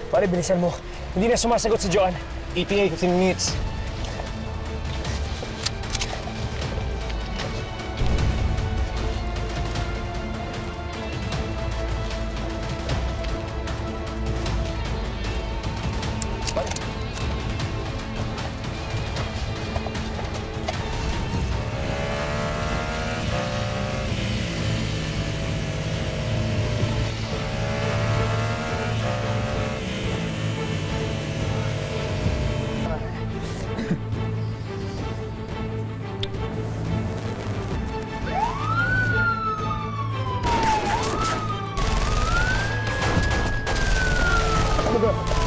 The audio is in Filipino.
Pare, bilisan mo. Hindi na sumasagot si Joanne. ETA, 15 minutes. Ano ba?